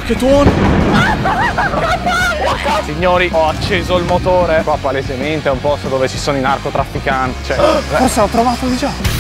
che tuono! Signori, ho acceso il motore. Qua palesemente è un posto dove ci sono i narcotrafficanti. Cioè, forse l'ho trovato di già.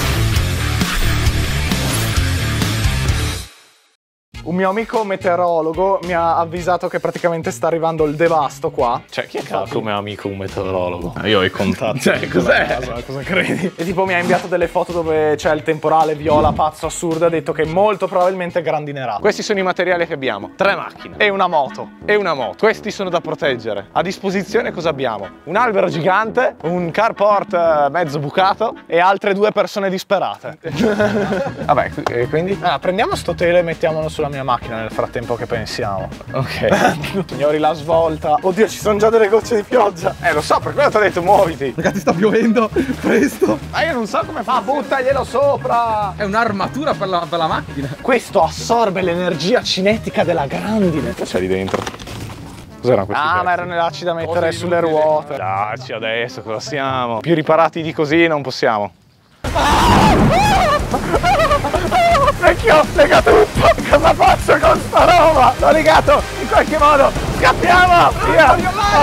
Un mio amico meteorologo mi ha avvisato che praticamente sta arrivando il devasto qua. Cioè, chi è che ha come amico un meteorologo? Io ho i contatti. Cioè, cos'è? Cosa credi? E tipo mi ha inviato delle foto dove c'è il temporale viola pazzo assurdo e ha detto che molto probabilmente grandinerà. Questi sono i materiali che abbiamo. 3 macchine. E una moto. Questi sono da proteggere. A disposizione cosa abbiamo? Un albero gigante, un carport mezzo bucato e altre 2 persone disperate. Vabbè, quindi? Prendiamo sto telo e mettiamolo sulla mia macchina nel frattempo che pensiamo. Ok. Signori, la svolta. Oddio, ci sono già delle gocce di pioggia. Lo so, per quello ti ho detto muoviti. Ragazzi, sta piovendo presto. Ma io non so come fa. Buttaglielo sopra. È un'armatura per la macchina. Questo assorbe l'energia cinetica della grandine. Che c'è lì dentro? Cos'erano questi pezzi? Ma erano i lacci da mettere sulle ruote. Dacci adesso, cosa siamo? Più riparati di così non possiamo. Vecchio, lega tutto! Cosa faccio con sta roba? L'ho legato in qualche modo! Scappiamo! Via!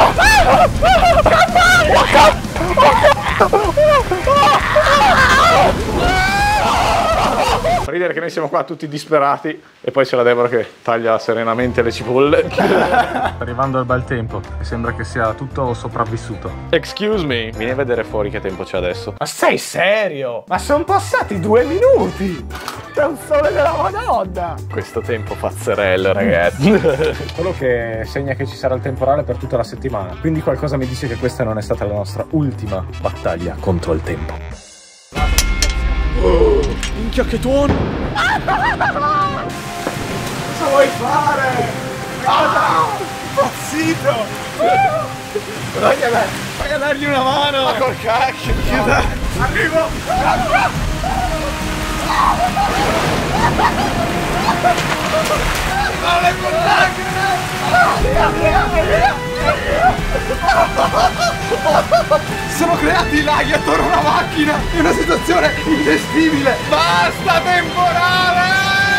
Fa ridere che noi siamo qua tutti disperati e poi c'è la Deborah che taglia serenamente le cipolle. Sta arrivando il bel tempo e sembra che sia tutto sopravvissuto. Excuse me. Vieni a vedere fuori che tempo c'è adesso. Ma sei serio? Ma sono passati 2 minuti! C'è un sole della Madonna! Questo tempo pazzerello, ragazzi. Quello che segna che ci sarà il temporale per tutta la settimana. Quindi qualcosa mi dice che questa non è stata la nostra ultima battaglia contro il tempo. Minchia che tuono! Cosa vuoi fare? Impazzito! Vai a dargli una mano! Ma col cacchio! Arrivo! Vale con sono creati i laghi attorno a una macchina! È una situazione ingestibile! Basta temporale!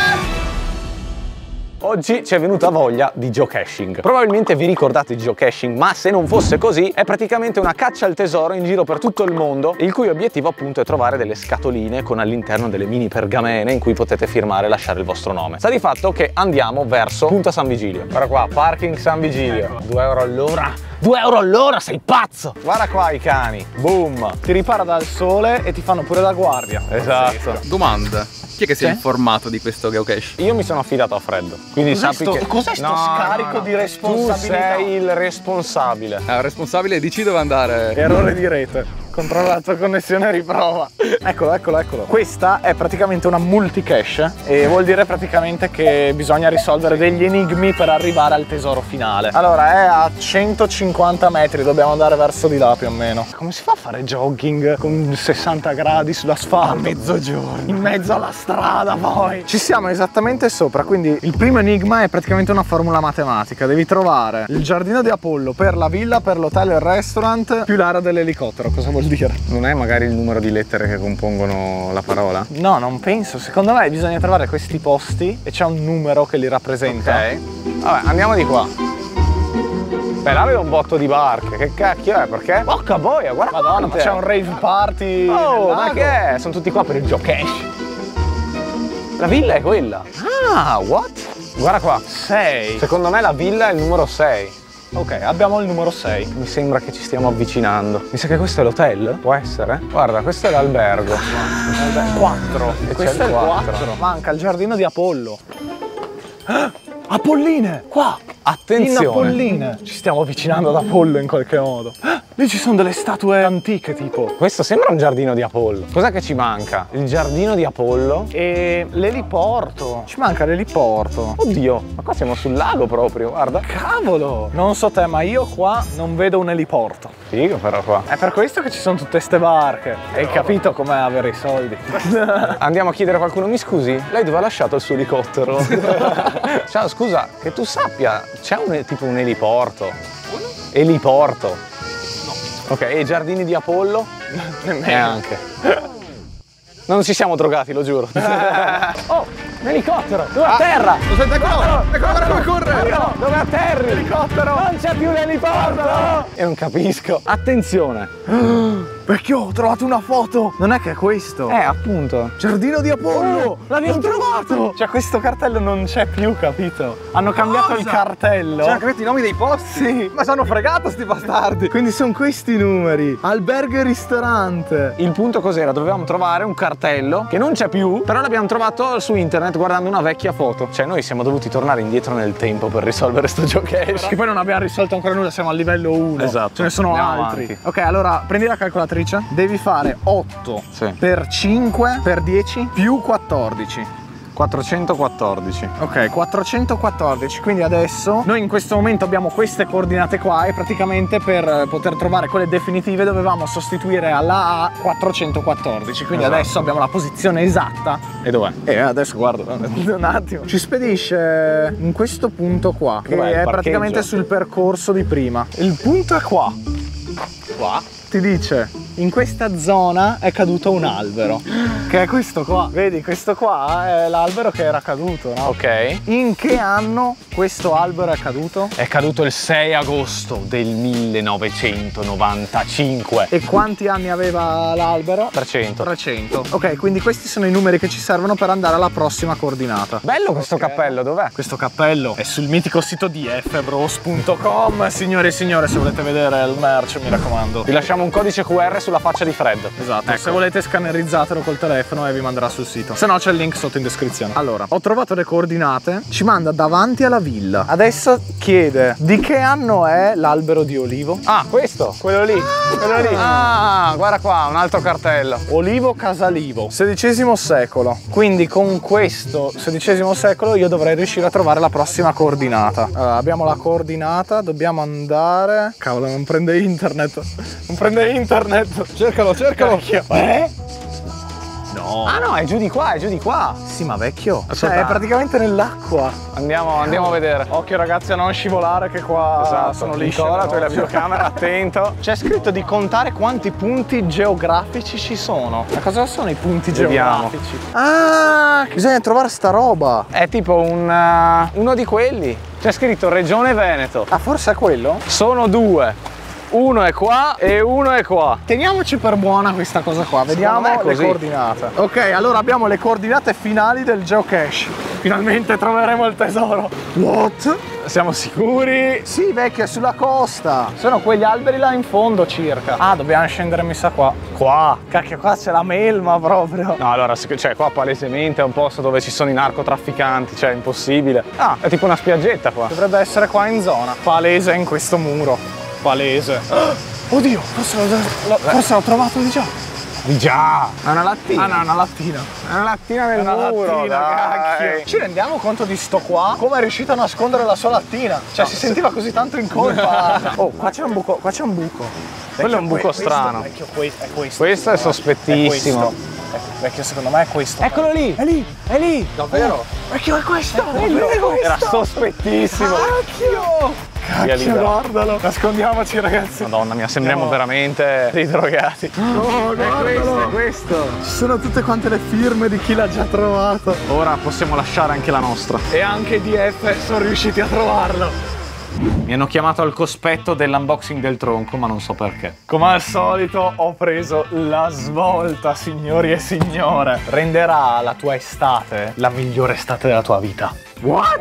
Oggi ci è venuta voglia di geocaching. Probabilmente vi ricordate di geocaching, ma se non fosse così, è praticamente una caccia al tesoro in giro per tutto il mondo, il cui obiettivo appunto è trovare delle scatoline con all'interno delle mini pergamene in cui potete firmare e lasciare il vostro nome. Sta di fatto che andiamo verso Punta San Vigilio. Guarda qua, parking San Vigilio. 2 euro all'ora. 2 euro all'ora, sei pazzo! Guarda qua i cani, boom! Ti ripara dal sole e ti fanno pure da guardia. Esatto. Domanda. Chi è che si è informato di questo geocache? Io mi sono affidato a freddo, quindi sappi che... Cos'è sto scarico di responsabilità? Tu sei il responsabile. Il responsabile decide dove andare. Errore di rete. Controlla la tua connessione e riprova. Eccolo. Questa è praticamente una multicache e vuol dire praticamente che bisogna risolvere degli enigmi per arrivare al tesoro finale. Allora, è a 150 metri, dobbiamo andare verso di là più o meno. Come si fa a fare jogging con 60 gradi sull'asfalto? A mezzogiorno. In mezzo alla strada poi. Ci siamo esattamente sopra, quindi il primo enigma è praticamente una formula matematica. Devi trovare il giardino di Apollo per la villa, per l'hotel e il restaurant, più l'area dell'elicottero. Cosa vuol dire? Non è magari il numero di lettere che compongono la parola? No, non penso. Secondo me bisogna trovare questi posti e c'è un numero che li rappresenta. Ok. Vabbè, andiamo di qua. Beh, là vedo un botto di barche. Che cacchio è? Perché? Porca boia, guarda. Madonna, ma c'è un rave party. Oh, ma che è? Sono tutti qua per il geocache. La villa è quella. Ah, what? Guarda qua. 6. Secondo me la villa è il numero 6. Ok, abbiamo il numero 6. Mi sembra che ci stiamo avvicinando. Mi sa che questo è l'hotel? Può essere? Guarda, questo è l'albergo. 4. E questo è il 4. Manca il giardino di Apollo. Apolline! Qua! Attenzione! In Apolline! Ci stiamo avvicinando ad Apollo in qualche modo. Lì ci sono delle statue antiche tipo. Questo sembra un giardino di Apollo. Cos'è che ci manca? Il giardino di Apollo e l'eliporto. Ci manca l'eliporto. Oddio, ma qua siamo sul lago proprio, guarda. Cavolo! Non so te, ma io qua non vedo un eliporto. Figo però qua. È per questo che ci sono tutte ste barche. Hai capito com'è avere i soldi. Andiamo a chiedere a qualcuno, mi scusi, lei dove ha lasciato il suo elicottero? Ciao, scusa, che tu sappia, c'è tipo un eliporto. Eliporto. Ok, e i giardini di Apollo? Neanche. Non ci siamo drogati, lo giuro. Oh, un elicottero! Dove a terra? Eccolo, guarda come Harry! Elicottero! Non c'è più l'eliporto! Io non capisco. Attenzione! Vecchio, ho trovato una foto! Non è che è questo? Appunto. Giardino di Apollo! L'abbiamo trovato! Cioè, questo cartello non c'è più, capito? Hanno cambiato il cartello. C'è anche i nomi dei posti? Sì. Ma sono fregato sti bastardi! Quindi sono questi i numeri. Albergo e ristorante. Il punto cos'era? Dovevamo trovare un cartello che non c'è più, però l'abbiamo trovato su internet guardando una vecchia foto. Cioè, noi siamo dovuti tornare indietro nel tempo per risolvere sto geocache. Che poi non abbiamo risolto ancora nulla, siamo al livello 1. Esatto. Ce ne sono Andiamo altri. avanti. Ok, allora prendi la calcolatrice. Devi fare 8 per 5 per 10 più 14. 414. Ok, 414. Quindi adesso noi in questo momento abbiamo queste coordinate qua e praticamente per poter trovare quelle definitive dovevamo sostituire alla A 414. Quindi adesso abbiamo la posizione esatta. E dov'è? Adesso guardo un attimo. Ci spedisce in questo punto qua, che è praticamente sul percorso di prima. Il punto è qua. Qua ti dice: in questa zona è caduto un albero, che è questo qua. Vedi, questo qua è l'albero che era caduto, no? Ok. In che anno questo albero è caduto? È caduto il 6 agosto del 1995. E quanti anni aveva l'albero? 300. 300. Ok, quindi questi sono i numeri che ci servono per andare alla prossima coordinata. Bello questo cappello, dov'è? Questo cappello è sul mitico sito di fbros.com. Signore e signore, se volete vedere il merch, mi raccomando, vi lasciamo un codice QR sulla faccia di Fred. Esatto, ecco. Se volete scannerizzatelo col telefono e vi manderà sul sito. Se no c'è il link sotto in descrizione. Allora, ho trovato le coordinate, ci manda davanti alla villa. Adesso chiede: di che anno è l'albero di olivo? Ah, questo, quello lì. Quello lì. Ah, guarda qua, un altro cartello. Olivo Casalivo, XVI secolo. Quindi con questo XVI secolo io dovrei riuscire a trovare la prossima coordinata. Allora, abbiamo la coordinata, dobbiamo andare. Cavolo, non prende internet. Non prende internet. Cercalo, cercalo. No. Ah no, è giù di qua, è giù di qua. Sì, ma vecchio. Cioè, è praticamente nell'acqua. Andiamo a vedere. Occhio ragazzi a non scivolare, che qua sono lisce. Nicola, tu hai la videocamera, attento. C'è scritto di contare quanti punti geografici ci sono. Ma cosa sono i punti geografici? Ah, bisogna trovare sta roba. È tipo uno di quelli. C'è scritto Regione Veneto. Ah, forse è quello? Sono due. Uno è qua e uno è qua. Teniamoci per buona questa cosa qua. Vediamo le coordinate. Ok, allora abbiamo le coordinate finali del geocache. Finalmente troveremo il tesoro. What? Siamo sicuri? Sì, vecchio, è sulla costa. Sono quegli alberi là in fondo circa. Ah, dobbiamo scendere, mi sa qua. Qua. Cacchio, qua c'è la melma proprio. No, allora, cioè qua palesemente è un posto dove ci sono i narcotrafficanti. Cioè, è impossibile. Ah, è tipo una spiaggetta qua. Dovrebbe essere qua in zona. Palese in questo muro. Palese. Oddio, forse l'ho trovato di già. Di già! È una lattina. Ah no, è una lattina. È una lattina nel muro, cacchio. Ci rendiamo conto di sto qua? Come è riuscito a nascondere la sua lattina? Cioè, si sentiva così tanto in colpa. Oh, qua c'è un buco, qua c'è un buco. Quello è un buco strano. Vecchio, è questo. Questo è sospettissimo. Vecchio, secondo me è questo. Eccolo lì! È lì! È lì! Davvero? Vecchio, è questo! Era sospettissimo! Cacchio! Cacchio, guardalo! Nascondiamoci, ragazzi! Madonna mia, sembriamo veramente dei drogati. No, guardalo! È questo! Ci sono tutte quante le firme di chi l'ha già trovato. Ora possiamo lasciare anche la nostra. E anche DF sono riusciti a trovarlo. Mi hanno chiamato al cospetto dell'unboxing del tronco, ma non so perché. Come al solito ho preso la svolta, signori e signore. Renderà la tua estate la migliore estate della tua vita. What?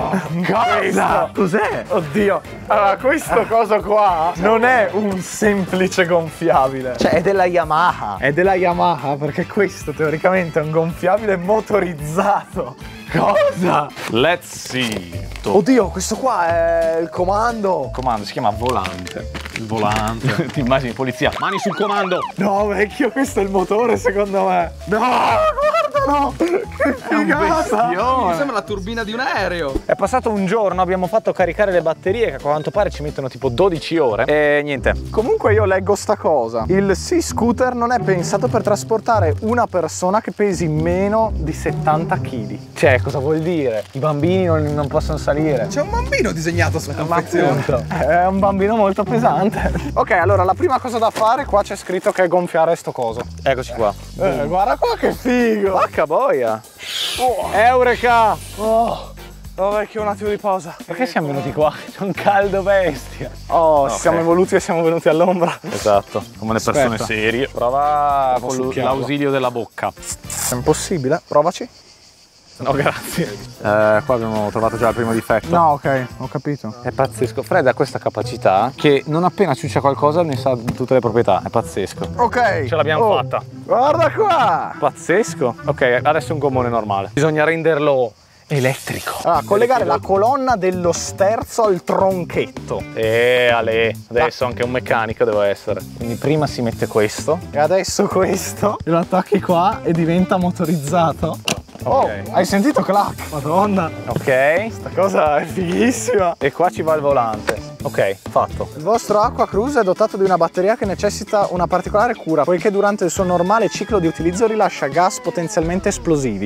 Cosa? Cos'è? Oddio. Allora, questo coso qua non è un semplice gonfiabile. Cioè, è della Yamaha. È della Yamaha perché questo teoricamente è un gonfiabile motorizzato. Cosa? Let's see. Oddio, questo qua è il comando. Il comando si chiama volante. Il volante. Ti immagini, polizia? Mani sul comando. No, vecchio, questo è il motore secondo me. No, guarda, no. Che figata. Mi sembra la turbina di un aereo. È passato un giorno, abbiamo fatto caricare le batterie che a quanto pare ci mettono tipo 12 ore. E niente. Comunque io leggo sta cosa. Il Sea Scooter non è pensato per trasportare una persona che pesi meno di 70 kg. Cioè, cosa vuol dire? I bambini non possono salire. C'è un bambino disegnato sulla confezione. È un bambino molto pesante. Ok, allora la prima cosa da fare, qua c'è scritto che è gonfiare sto coso. Eccoci qua. Guarda qua che figo. Vacca boia. Eureka. Oh vecchio, un attimo di pausa. Perché siamo venuti qua? C'è un caldo bestia. Oh, ci siamo evoluti e siamo venuti all'ombra. Esatto, come le persone Aspetta. serie. Prova con succhiarlo. l'ausilio della bocca. È impossibile, provaci. No, grazie. Qua abbiamo trovato già il primo difetto. No, ok, ho capito. È pazzesco. Fred ha questa capacità che non appena ciuccia qualcosa ne sa tutte le proprietà. È pazzesco. Ok. Ce l'abbiamo fatta. Guarda qua. Pazzesco. Ok, adesso è un gommone normale. Bisogna renderlo elettrico. Allora, collegare la colonna dello sterzo al tronchetto. Ale, adesso anche un meccanico devo essere. Quindi prima si mette questo. E adesso questo lo attacchi qua e diventa motorizzato. Oh, hai sentito clac? Madonna. Ok. Questa cosa è fighissima. E qua ci va il volante. Ok, fatto. Il vostro Aqua Cruise è dotato di una batteria che necessita una particolare cura, poiché durante il suo normale ciclo di utilizzo rilascia gas potenzialmente esplosivi.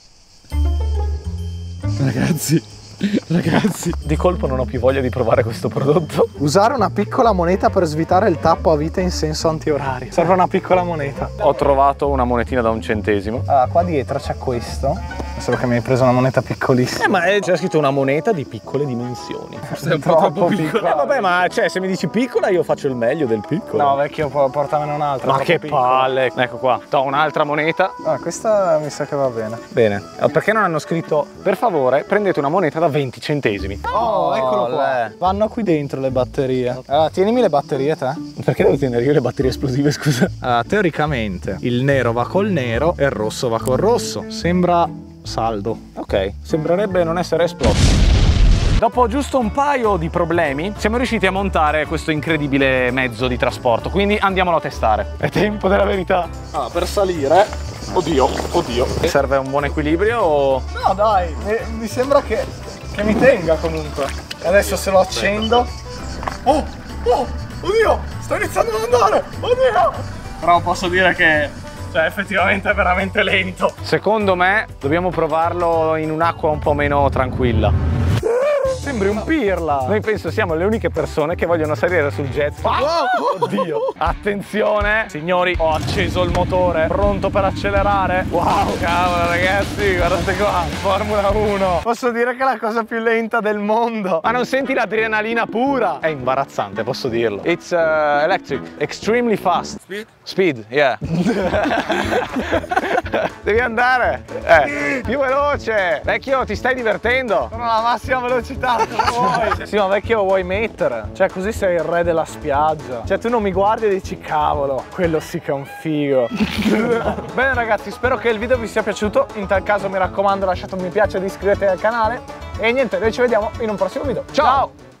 Ragazzi, Di colpo non ho più voglia di provare questo prodotto. usare una piccola moneta per svitare il tappo a vite in senso antiorario. Serve una piccola moneta. Ho trovato una monetina da 1 centesimo. Allora, qua dietro c'è questo. Solo che mi hai preso una moneta piccolissima. Ma c'è scritto una moneta di piccole dimensioni. Forse è un po' troppo piccola. Vabbè, ma cioè, se mi dici piccola io faccio il meglio del piccolo. No, vecchio, portamene un'altra. Ma troppo che piccola. palle. Ecco qua. Do un'altra moneta. Ah, questa mi sa che va bene. Bene. Perché non hanno scritto per favore prendete una moneta da 20 centesimi? Oh, eccolo qua. Vanno qui dentro le batterie. Allora, tienimi le batterie te. Perché devo tenere io le batterie esplosive, scusa? Allora, teoricamente il nero va col nero e il rosso va col rosso. Sembra saldo. Ok, sembrerebbe non essere esploso. Dopo giusto un paio di problemi siamo riusciti a montare questo incredibile mezzo di trasporto, quindi andiamolo a testare. È tempo della verità. Ah, per salire. Oddio. Serve un buon equilibrio o... No, dai, mi sembra che mi tenga comunque. E adesso se lo accendo. Oh, oddio, sto iniziando ad andare. Oddio. Però posso dire che effettivamente è veramente lento. Secondo me dobbiamo provarlo in un'acqua un po' meno tranquilla. Sembri un pirla. Noi penso siamo le uniche persone che vogliono salire sul jet. Oddio. Attenzione, signori, ho acceso il motore, pronto per accelerare. Wow, cavolo ragazzi, guardate qua, Formula 1. Posso dire che è la cosa più lenta del mondo. Ma non senti l'adrenalina pura? È imbarazzante, posso dirlo. It's electric, extremely fast. Speed, yeah. Devi andare. Più veloce. Vecchio, ti stai divertendo? Sono alla massima velocità. Vuoi? Sì, ma vecchio, lo vuoi mettere? Cioè, così sei il re della spiaggia. Cioè, tu non mi guardi e dici cavolo, quello sì che è un figo. Bene ragazzi, spero che il video vi sia piaciuto. In tal caso mi raccomando lasciate un mi piace ed iscrivetevi al canale. E niente, noi ci vediamo in un prossimo video. Ciao!